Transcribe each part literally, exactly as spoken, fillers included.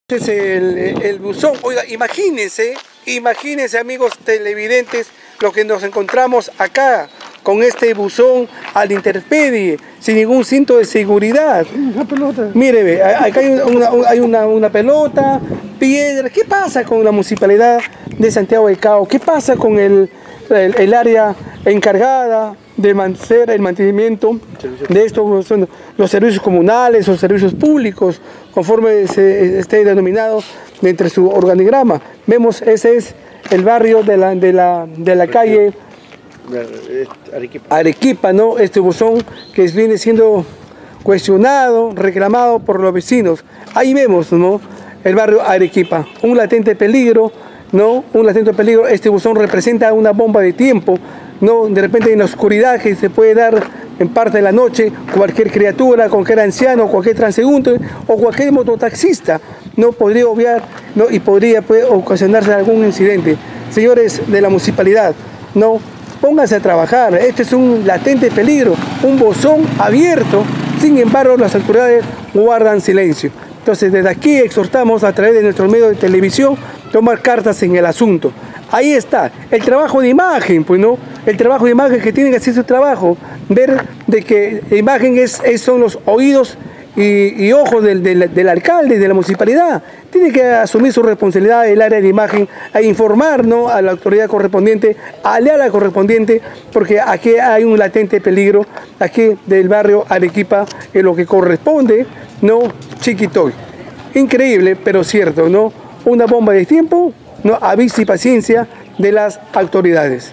Este es el, el buzón. Oiga, imagínense, imagínense amigos televidentes, lo que nos encontramos acá con este buzón a la intemperie, sin ningún cinto de seguridad. Una pelota. Mire, ve, acá hay, una, hay una, una pelota, piedra. ¿Qué pasa con la municipalidad de Santiago del Cabo? ¿Qué pasa con el, el, el área encargada de hacer el mantenimiento de estos, son los servicios comunales o servicios públicos, conforme se esté denominado entre su organigrama? Vemos, ese es el barrio de la, de la, de la calle Arequipa. Arequipa, ¿no? Este buzón que viene siendo cuestionado, reclamado por los vecinos. Ahí vemos, ¿no?, el barrio Arequipa, un latente peligro, ¿no? Un latente peligro. Este buzón representa una bomba de tiempo, ¿no? De repente en la oscuridad que se puede dar en parte de la noche, cualquier criatura, cualquier anciano, cualquier transeúnte o cualquier mototaxista no podría obviar, ¿no?, y podría puede ocasionarse algún incidente. Señores de la municipalidad, no, pónganse a trabajar. Este es un latente peligro, un buzón abierto. Sin embargo, las autoridades guardan silencio. Entonces, desde aquí exhortamos a través de nuestro medio de televisión tomar cartas en el asunto. Ahí está, el trabajo de imagen, pues no, el trabajo de imagen que tiene que hacer su trabajo, ver de que la imagen es, es son los oídos y, y ojos del, del, del alcalde, de la municipalidad. Tiene que asumir su responsabilidad el área de imagen, a informar, ¿no?, a la autoridad correspondiente, a la área correspondiente, porque aquí hay un latente peligro, aquí del barrio Arequipa, en lo que corresponde, ¿no?, Chiquitoy. Increíble, pero cierto, ¿no? Una bomba de tiempo, ¿no?, aviso y paciencia de las autoridades.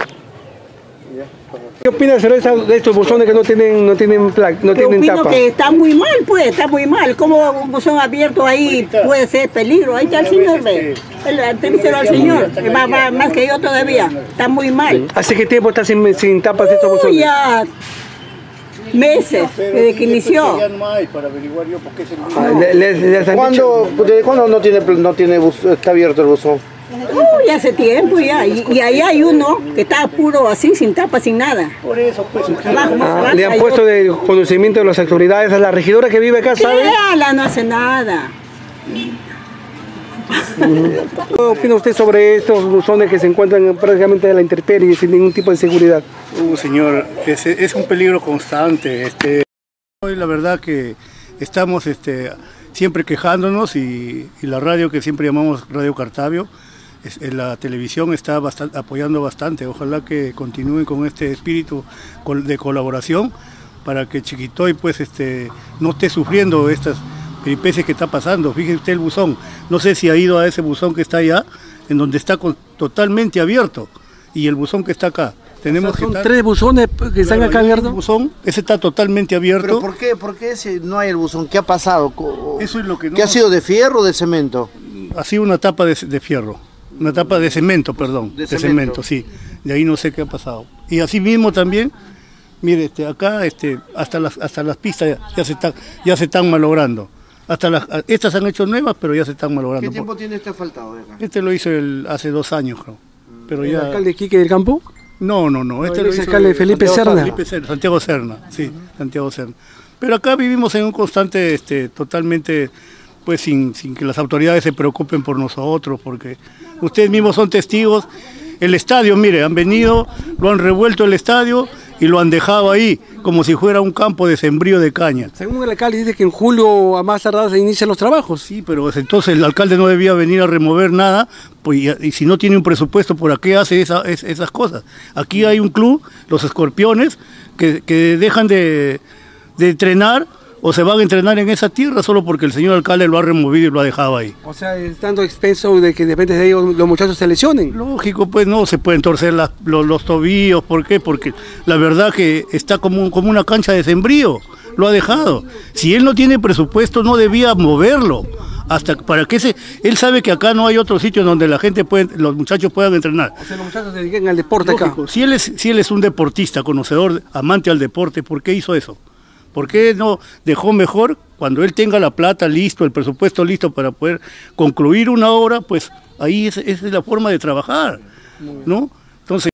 ¿Qué opinas sobre esta, de estos buzones que no tienen, no tienen placa, no tienen opino tapa? Que está muy mal, pues, está muy mal. ¿Cómo un buzón abierto ahí puede ser peligro? Ahí está el señor, ve. El al señor, que va, va más que yo todavía. Está muy mal. ¿Hace qué tiempo está sin, sin tapas de estos Uy, buzones? ya meses, desde que inició. Ya no hay para averiguar yo por qué se Ah, le- le- les han ¿Cuándo, ¿Desde cuándo no tiene, no tiene bus- está abierto el buzón? Uy, hace tiempo ya. Y, y ahí hay uno que está puro así, sin tapa, sin nada. Por eso, pues. Abajo, más Ah, abajo, le han hay puesto otro. de conocimiento de las autoridades a la regidora que vive acá, ¿sabe? Créala, no hace nada. ¿Qué opina usted sobre estos buzones que se encuentran prácticamente a la intemperie sin ningún tipo de seguridad? Uh, señor, es, es un peligro constante. Este, hoy la verdad que estamos este, siempre quejándonos y, y la radio que siempre llamamos Radio Cartavio, es, la televisión está bastante, apoyando bastante. Ojalá que continúen con este espíritu de colaboración para que Chiquitoy pues, este, no esté sufriendo estas peripecias que está pasando. Fíjese usted el buzón, no sé si ha ido a ese buzón que está allá, en donde está con, totalmente abierto, y el buzón que está acá. Tenemos O sea, son que estar, tres buzones que están claro, acá el abiertos. buzón, ese está totalmente abierto. ¿Pero por qué, por qué ese no hay el buzón? ¿Qué ha pasado? Co- Eso es lo que no- ¿Qué ha sido, de fierro o de cemento? Ha sido una tapa de, de fierro, una tapa de cemento, perdón, De de, cemento. cemento, sí. De ahí no sé qué ha pasado. Y así mismo también, mire, este, acá este, hasta las hasta las pistas ya, ya se están ya se están malogrando. Hasta las estas han hecho nuevas, pero ya se están malogrando. ¿Qué tiempo tiene este asfaltado de acá? Este lo hizo el, hace dos años, creo. Pero ¿El ya. alcalde Quique del Campo? No, no, no. Este el lo ex hizo alcalde Felipe Santiago Serna. Felipe Serna, Santiago Serna, sí, Santiago Serna. Pero acá vivimos en un constante, este, totalmente, pues sin, sin que las autoridades se preocupen por nosotros, porque ustedes mismos son testigos. El estadio, mire, han venido, lo han revuelto el estadio y lo han dejado ahí, como si fuera un campo de sembrío de caña. Según el alcalde dice que en julio a más tardar se inician los trabajos. Sí, pero entonces el alcalde no debía venir a remover nada, pues, y, y si no tiene un presupuesto, ¿por qué hace esa, es, esas cosas? Aquí hay un club, los Escorpiones, que, que dejan de, de entrenar o se van a entrenar en esa tierra solo porque el señor alcalde lo ha removido y lo ha dejado ahí. O sea, estando expenso de que de repente de ellos los muchachos se lesionen. Lógico, pues no se pueden torcer las- los, los tobillos, ¿por qué? Porque la verdad que está como, un- como una cancha de sembrío, lo ha dejado. Si él no tiene presupuesto no debía moverlo, hasta para que se, él sabe que acá no hay otro sitio donde la gente puede, los muchachos puedan entrenar. O sea, los muchachos se dedican al deporte acá. Lógico, si él es, si él es un deportista, conocedor, amante al deporte, ¿por qué hizo eso? ¿Por qué no dejó mejor cuando él tenga la plata listo, el presupuesto listo para poder concluir una obra? Pues ahí es, esa es la forma de trabajar, ¿no? Entonces